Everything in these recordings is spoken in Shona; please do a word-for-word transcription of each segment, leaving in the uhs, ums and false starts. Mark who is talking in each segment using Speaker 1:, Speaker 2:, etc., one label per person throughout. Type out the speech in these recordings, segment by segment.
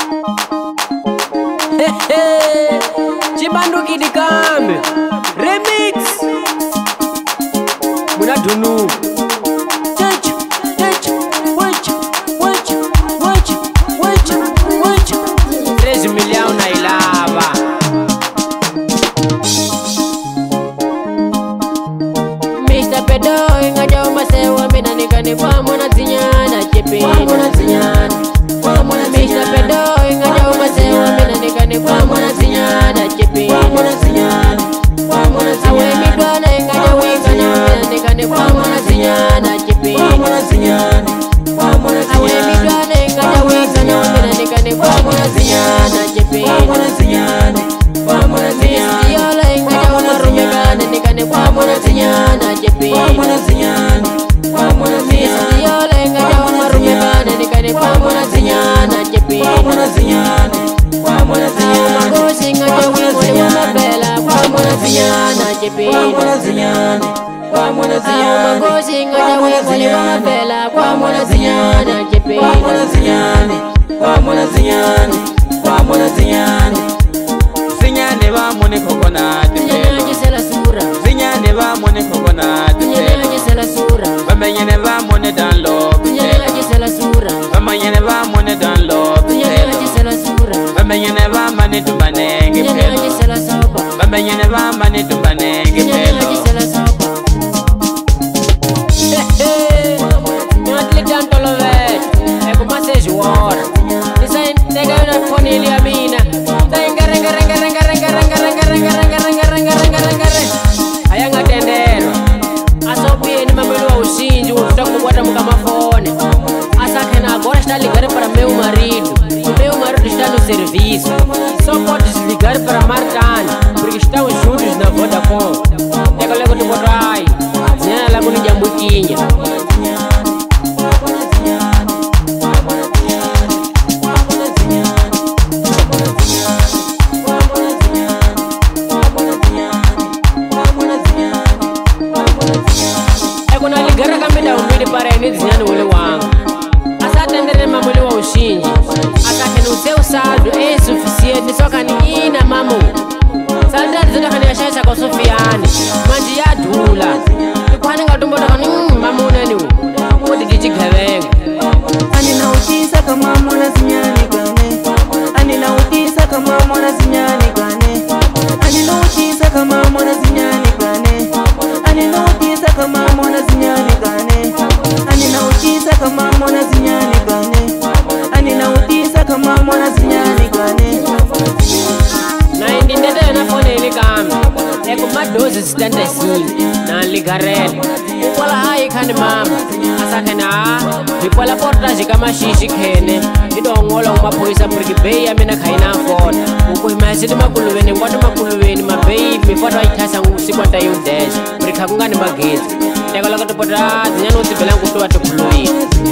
Speaker 1: Chibanduki di kambi remix Muna dunu Touch, touch, watch, watch, watch, watch, watch três milhões na ilava Mister Pedro ingaja umasewa mina nikani kwa mwana zinyana chepe Kwa mwana zinyana Kwa mwana Mister Pedro ingaja umasewa mina nikani kwa mwana zinyana chepe Kwa mwana zinyana Kwa mwana zinyana Awe midwana ingaja wikana mina nikani kwa mwana zinyana chepe Kwa mwana zinyana Kwa mwana zinyana Awe midwana ingaja wikana mina nikani kwa mwana zinyana chepe Kwa mwana zinyana Kwa mwana zinyana Mistiyola ingaja umarumikana nikani kwa mwana zinyana chepe Kwa mwana zinyana Kwa mwana zinyana Mistiyola ingaja umarumikana nikani kwa mwana zinyana chepe Kwa mwana zinyana Kwa mwana zinyana Magosi ingaja wikoni wamabela kwa mwana zinyana chepe Kwa mwana zinyana Kwa mwana zinyana Magosi ingaja wikoni wamabela kwa mwana zinyana chepe Kwa mwana zinyana Kwa mwana zinyana Kwa mwana zinyana Zinyane ba mone coconut Zinyane gisela sura Zinyane ba mone coconut Zinyane gisela sura Bamenyene ba mone danlo Zinyane gisela sura Bamenyene ba mone danlo Zinyane gisela sura Bamenyene ba mane tumanenge Zinyane gisela sopa Bamenyene ba mane tumanenge Zinyane gisela sopa Hehe Nyatli tanto lo vet Eko maseji wora Design tega yuna foni ili amina Renga renga renga renga renga renga renga renga renga renga renga renga renga renga Ayanga tendero Asopi ni mamelu wa usinji Ufuta kubwata muka mafone Asake na agora está ligado para meu marido Meu marido está no serviço Só pode desligar para Marcano Porque estão juntos na Vodacom Ego lego tu botai Zinyana lagu ni jambutinha Gara kamida umidi para eni zinyani ule wangu Asa tendere mamuli wa ushinji Asa kenu seu sadu e suficiente Soka ni ina mamu Salda zida kani ya shasha kwa sufiani Manji ya dula Nikuhani nga utumboda kani mamu nani Kodi jiji kewenga
Speaker 2: Anina utisa kama mwana zinyani gane Anina utisa kama mwana zinyani gane Anina utisa kama mwana zinyani gane Anina utisa kama mwana zinyani gane Anina utisa kama mwana zinyani gane Anina utisa kama mwana zinyani gane
Speaker 1: Na indi ndete na fone ili kami Eko madozi sitanda isili Na ligarele Ukwala hai kani mama Asa kena Vikwala portaji kama shishi kene Ido ongola umapoisa Puriki bei ya mina kaina fona Uku himasidi makuluweni Ngwatu makuluweni Mabei mifoto haitasa ngusi kwa ta yudeshi Puriki hakungani magezi Eko lako tupota Zinyanu utibela ngutuwa tupuluwi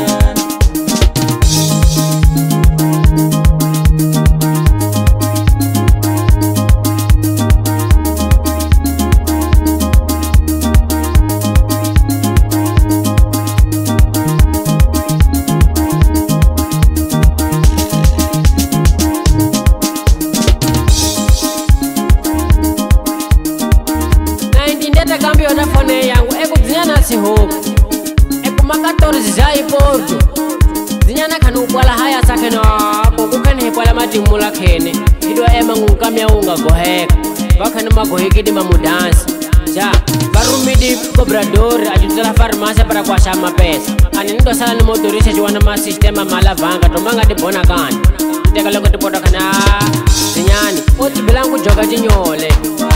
Speaker 1: Cambio na fone yangu Eko zinyana si hoku Eko makatori zizai porto Zinyana kanu upwala haya sakeno Ako kukene hepwala matimula kene Hidwa ema ngungamia unga goheka Wakane magohiki mamudansi Ja, varumidi kobradori Ajutela farmasi para kwa shama pesa Ani nido sala ni motorisha Juwana ma sistema malavanga Tomanga di bona kani Teka longa di poda kana Zinyani Oti bilangu joga jinyole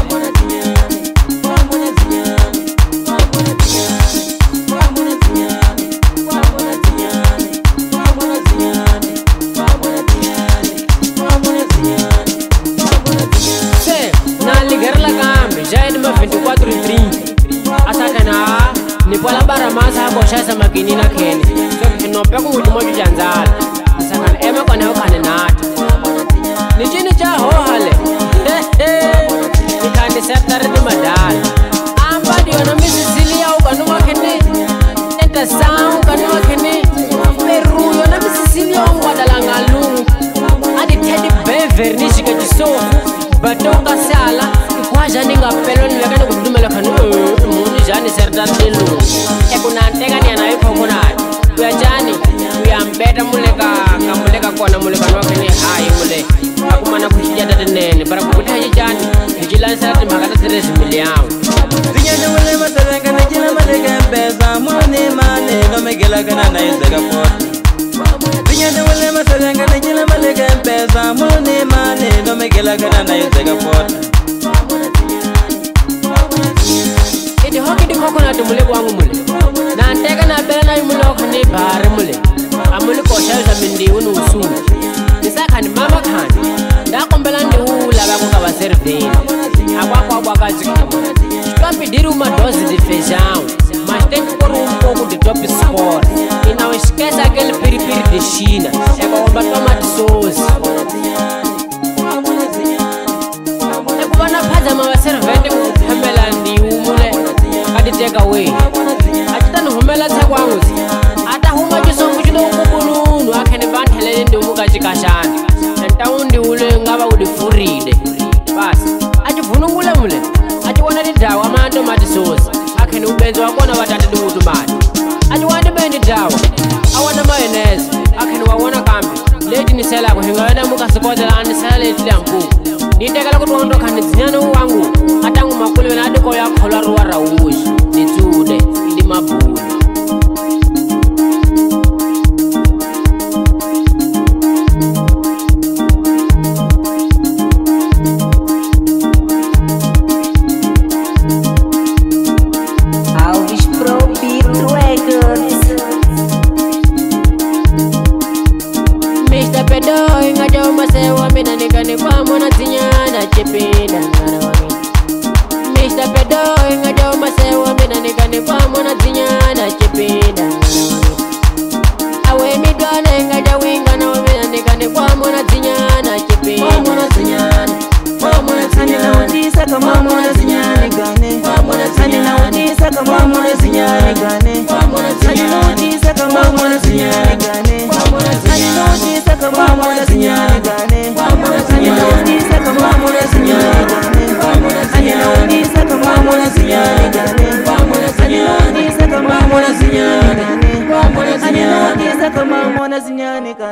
Speaker 1: veintiquatro e trinta Asa kana Nipola bara masa hako shasa makini na kene So kinope kungutu moju janzala Asa kana ema kwa neo kane nata Nijini cha hohale Nikande septare di madala Amba diyo na misi zili ya ukanuwa kene Nenta saa ukanuwa kene Peru yo na misi zili ya ungwa dalanga lungu Adi sofu batonga sala ikwaja ninga pelon wekani kudumela kanu muni jani serdan dilu ekunanteka ni anayi kokonati kuyajani kuyambeta muleka kamuleka kona muleka nwakene hayi mule akumana kushijata tenene para kukutaji jani vigilansati makata teresi miliao
Speaker 2: Zinyana wale masalenga na jina maleka mpesa Mwani mane no megela kana na izega pota Zinyana wale masalenga na jina maleka mpesa Mwani mane no megela kana na izega pota
Speaker 1: Iti hoki di coconut mule wangu mule na anteka na bela na imule okani bahari mule amule koshelza mindi unu usulu nisaka ni mama kani ndakombela ndi ula bako kaba serveni akwa kwa kwa kazi Kapi diru madozi di feijão mas tem que pôr um pouco de top sport e não esquece aquele piripiri de China é com tomate sauce é com uma pasta mas servente com hamela ndi umule kadi take away atita no hamela tsakwangu ata huma chisongo chido kubulunu akene banthele ndi umuka chikashana ntau ndi ule ngaba udi furide basi achivunungule mule achiwana dawa amando mati sauce akhene ubenzo wakona watati ndi utumati achiwandi bendi dawa awana mayonnaise akhene wawona kambi leti ni sela kuhingana muka sikozela ani sela leti lampu nitekela kuti wandoka ni zinyana wangu atangu makulu na adiko ya khola ruwa rawushi nitsude ndi mabulu Nikane kwa mwana zinyana chependa ngana wangi Mister Pedo inga jau masewa mina nikane kwa mwana zinyana chependa ngana wangi Awe midwana inga jau ingana wamina nikane kwa mwana zinyana chependa Kwa mwana zinyana Kwa mwana zinyana Anina utisa kama mwana zinyana gane Kwa mwana zinyana Anina utisa kama mwana zinyana gane Kwa mwana zinyana Anina utisa kama mwana zinyana gane Kwa mwana zinyana Anina utisa kama mwana zinyana gane Anina utisa kama mwana zinyana gane Anina utisa kama mwana zinyana gane Anina utisa kama mwana zinyana gane Anina utisa kama mwana zinyana gane